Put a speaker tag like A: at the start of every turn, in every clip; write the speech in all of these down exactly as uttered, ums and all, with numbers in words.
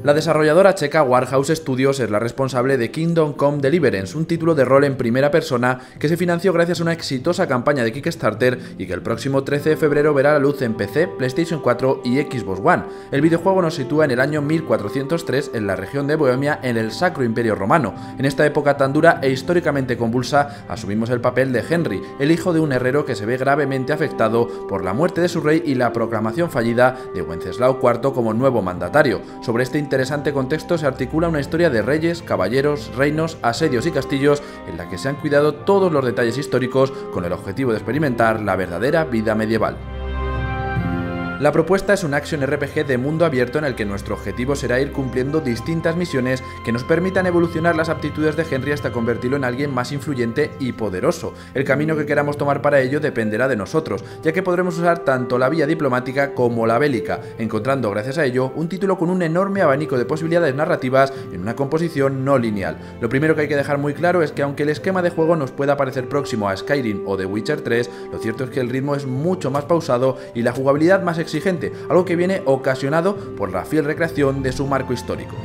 A: La desarrolladora checa Warhouse Studios es la responsable de Kingdom Come Deliverance, un título de rol en primera persona que se financió gracias a una exitosa campaña de Kickstarter y que el próximo trece de febrero verá la luz en P C, PlayStation cuatro y Xbox One. El videojuego nos sitúa en el año mil cuatrocientos tres en la región de Bohemia, en el Sacro Imperio Romano. En esta época tan dura e históricamente convulsa, asumimos el papel de Henry, el hijo de un herrero que se ve gravemente afectado por la muerte de su rey y la proclamación fallida de Wenceslao cuarto como nuevo mandatario. Sobre este interesante contexto se articula una historia de reyes, caballeros, reinos, asedios y castillos en la que se han cuidado todos los detalles históricos con el objetivo de experimentar la verdadera vida medieval. La propuesta es un action R P G de mundo abierto en el que nuestro objetivo será ir cumpliendo distintas misiones que nos permitan evolucionar las aptitudes de Henry hasta convertirlo en alguien más influyente y poderoso. El camino que queramos tomar para ello dependerá de nosotros, ya que podremos usar tanto la vía diplomática como la bélica, encontrando gracias a ello un título con un enorme abanico de posibilidades narrativas en una composición no lineal. Lo primero que hay que dejar muy claro es que aunque el esquema de juego nos pueda parecer próximo a Skyrim o The Witcher tres, lo cierto es que el ritmo es mucho más pausado y la jugabilidad más exigente, algo que viene ocasionado por la fiel recreación de su marco histórico.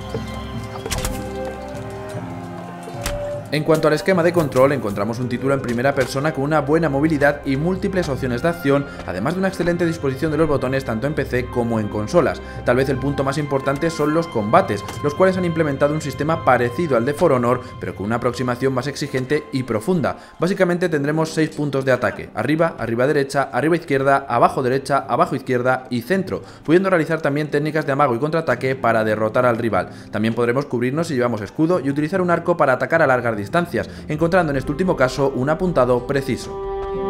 A: En cuanto al esquema de control, encontramos un título en primera persona con una buena movilidad y múltiples opciones de acción, además de una excelente disposición de los botones tanto en P C como en consolas. Tal vez el punto más importante son los combates, los cuales han implementado un sistema parecido al de For Honor, pero con una aproximación más exigente y profunda. Básicamente tendremos seis puntos de ataque: arriba, arriba derecha, arriba izquierda, abajo derecha, abajo izquierda y centro, pudiendo realizar también técnicas de amago y contraataque para derrotar al rival. También podremos cubrirnos si llevamos escudo y utilizar un arco para atacar a largas distancias. distancias, encontrando en este último caso un apuntado preciso.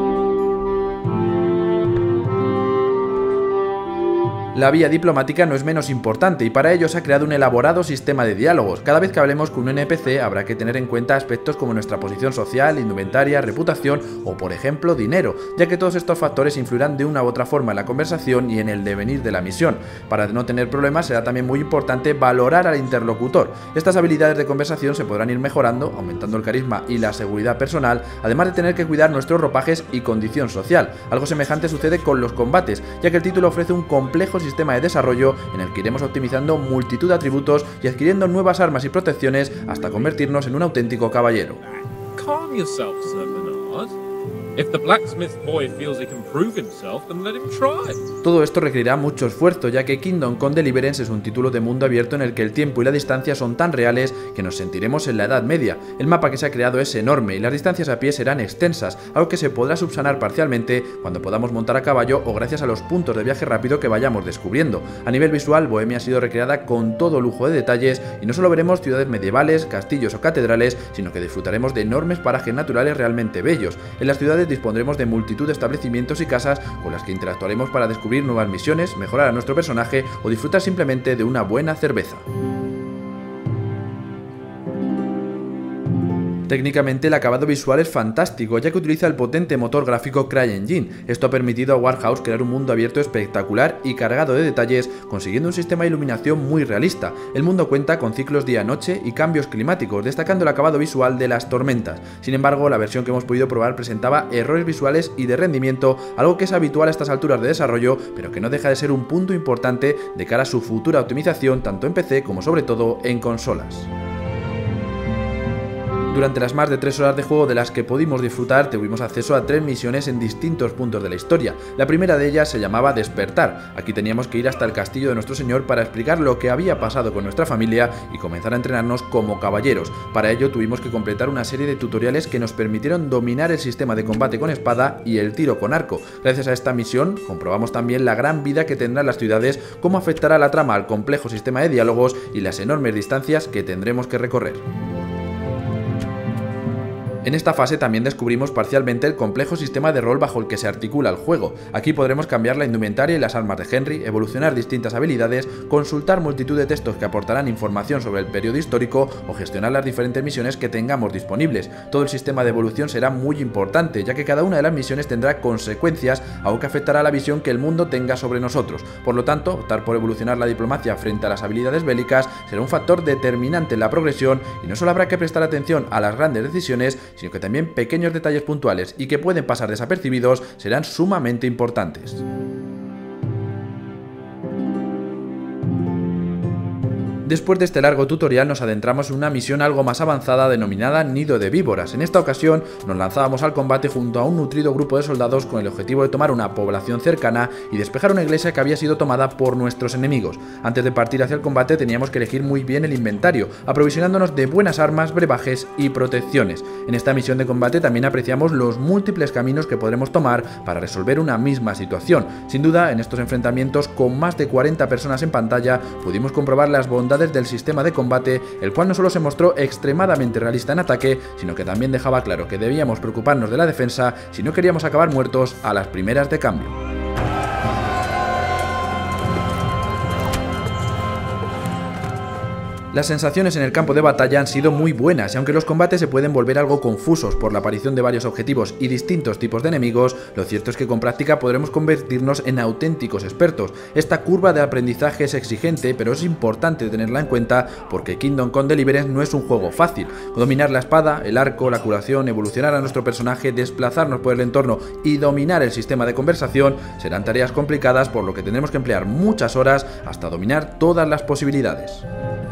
A: La vía diplomática no es menos importante y para ello se ha creado un elaborado sistema de diálogos. Cada vez que hablemos con un N P C habrá que tener en cuenta aspectos como nuestra posición social, indumentaria, reputación o, por ejemplo, dinero, ya que todos estos factores influirán de una u otra forma en la conversación y en el devenir de la misión. Para no tener problemas será también muy importante valorar al interlocutor. Estas habilidades de conversación se podrán ir mejorando, aumentando el carisma y la seguridad personal, además de tener que cuidar nuestros ropajes y condición social. Algo semejante sucede con los combates, ya que el título ofrece un complejo sistema de desarrollo en el que iremos optimizando multitud de atributos y adquiriendo nuevas armas y protecciones hasta convertirnos en un auténtico caballero.
B: Calm yourself, Sir Bernard. If the blacksmith boy feels he can prove himself, then let him try.
A: Todo esto requerirá mucho esfuerzo, ya que Kingdom Come Deliverance es un título de mundo abierto en el que el tiempo y la distancia son tan reales que nos sentiremos en la Edad Media. El mapa que se ha creado es enorme y las distancias a pie serán extensas, algo que se podrá subsanar parcialmente cuando podamos montar a caballo o gracias a los puntos de viaje rápido que vayamos descubriendo. A nivel visual, Bohemia ha sido recreada con todo lujo de detalles y no solo veremos ciudades medievales, castillos o catedrales, sino que disfrutaremos de enormes parajes naturales realmente bellos. En las ciudades dispondremos de multitud de establecimientos y casas con las que interactuaremos para descubrir nuevas misiones, mejorar a nuestro personaje o disfrutar simplemente de una buena cerveza. Técnicamente el acabado visual es fantástico, ya que utiliza el potente motor gráfico CryEngine. Esto ha permitido a Warhouse crear un mundo abierto espectacular y cargado de detalles, consiguiendo un sistema de iluminación muy realista. El mundo cuenta con ciclos día-noche y cambios climáticos, destacando el acabado visual de las tormentas. Sin embargo, la versión que hemos podido probar presentaba errores visuales y de rendimiento, algo que es habitual a estas alturas de desarrollo, pero que no deja de ser un punto importante de cara a su futura optimización tanto en P C como sobre todo en consolas. Durante las más de tres horas de juego de las que pudimos disfrutar, tuvimos acceso a tres misiones en distintos puntos de la historia. La primera de ellas se llamaba Despertar. Aquí teníamos que ir hasta el castillo de nuestro señor para explicar lo que había pasado con nuestra familia y comenzar a entrenarnos como caballeros. Para ello tuvimos que completar una serie de tutoriales que nos permitieron dominar el sistema de combate con espada y el tiro con arco. Gracias a esta misión comprobamos también la gran vida que tendrán las ciudades, cómo afectará la trama al complejo sistema de diálogos y las enormes distancias que tendremos que recorrer. En esta fase también descubrimos parcialmente el complejo sistema de rol bajo el que se articula el juego. Aquí podremos cambiar la indumentaria y las armas de Henry, evolucionar distintas habilidades, consultar multitud de textos que aportarán información sobre el periodo histórico o gestionar las diferentes misiones que tengamos disponibles. Todo el sistema de evolución será muy importante, ya que cada una de las misiones tendrá consecuencias, algo que afectará a la visión que el mundo tenga sobre nosotros. Por lo tanto, optar por evolucionar la diplomacia frente a las habilidades bélicas será un factor determinante en la progresión y no solo habrá que prestar atención a las grandes decisiones, sino que también pequeños detalles puntuales y que pueden pasar desapercibidos serán sumamente importantes. Después de este largo tutorial nos adentramos en una misión algo más avanzada denominada Nido de Víboras. En esta ocasión nos lanzábamos al combate junto a un nutrido grupo de soldados con el objetivo de tomar una población cercana y despejar una iglesia que había sido tomada por nuestros enemigos. Antes de partir hacia el combate teníamos que elegir muy bien el inventario, aprovisionándonos de buenas armas, brebajes y protecciones. En esta misión de combate también apreciamos los múltiples caminos que podremos tomar para resolver una misma situación. Sin duda, en estos enfrentamientos con más de cuarenta personas en pantalla pudimos comprobar las bondades del sistema de combate, el cual no solo se mostró extremadamente realista en ataque, sino que también dejaba claro que debíamos preocuparnos de la defensa si no queríamos acabar muertos a las primeras de cambio. Las sensaciones en el campo de batalla han sido muy buenas y aunque los combates se pueden volver algo confusos por la aparición de varios objetivos y distintos tipos de enemigos, lo cierto es que con práctica podremos convertirnos en auténticos expertos. Esta curva de aprendizaje es exigente, pero es importante tenerla en cuenta porque Kingdom Come Deliverance no es un juego fácil. Dominar la espada, el arco, la curación, evolucionar a nuestro personaje, desplazarnos por el entorno y dominar el sistema de conversación serán tareas complicadas, por lo que tendremos que emplear muchas horas hasta dominar todas las posibilidades.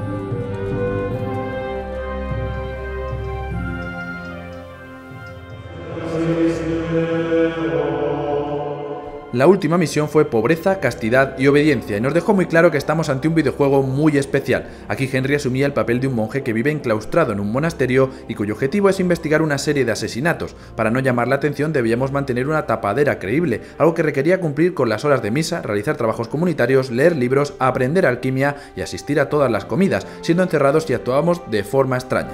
A: La última misión fue Pobreza, Castidad y Obediencia y nos dejó muy claro que estamos ante un videojuego muy especial. Aquí Henry asumía el papel de un monje que vive enclaustrado en un monasterio y cuyo objetivo es investigar una serie de asesinatos. Para no llamar la atención debíamos mantener una tapadera creíble, algo que requería cumplir con las horas de misa, realizar trabajos comunitarios, leer libros, aprender alquimia y asistir a todas las comidas, siendo encerrados y actuábamos de forma extraña.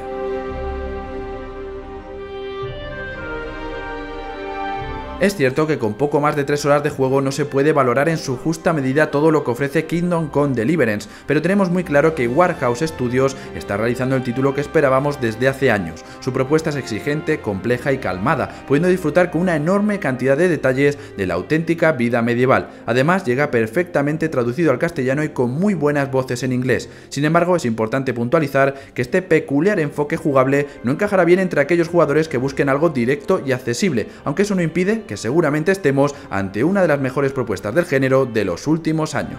A: Es cierto que con poco más de tres horas de juego no se puede valorar en su justa medida todo lo que ofrece Kingdom Come Deliverance, pero tenemos muy claro que Warhouse Studios está realizando el título que esperábamos desde hace años. Su propuesta es exigente, compleja y calmada, pudiendo disfrutar con una enorme cantidad de detalles de la auténtica vida medieval. Además, llega perfectamente traducido al castellano y con muy buenas voces en inglés. Sin embargo, es importante puntualizar que este peculiar enfoque jugable no encajará bien entre aquellos jugadores que busquen algo directo y accesible, aunque eso no impide que seguramente estemos ante una de las mejores propuestas del género de los últimos años.